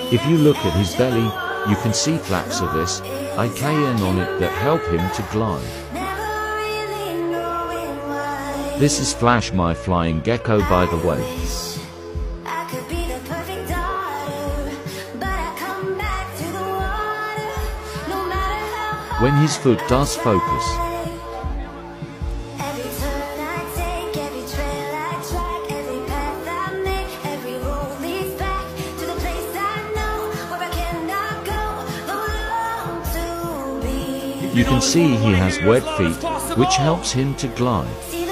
If you look at his belly, you can see flaps of this IKN on it that help him to glide. This is Flash, my flying gecko, by the way. When his foot does focus, you can see he has web feet, which helps him to glide.